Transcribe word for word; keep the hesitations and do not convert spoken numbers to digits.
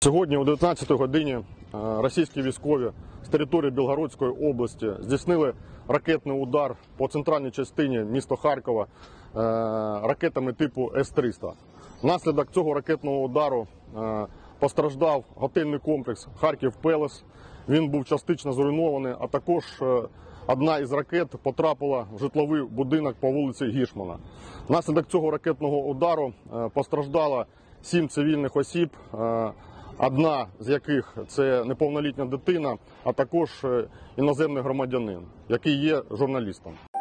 Сьогодні о дев'ятнадцятій годині російські військові з території Білгородської області здійснили ракетний удар по центральній частині міста Харкова ракетами типу С триста. Внаслідок цього ракетного удару постраждав готельний комплекс «Харків Пелес». Він був частично зруйнований, а також одна із ракет потрапила в житловий будинок по вулиці Гішмана. Внаслідок цього ракетного удару постраждало сім цивільних осіб, одна з яких це неповнолітня дитина, а також іноземний громадянин, який є журналістом.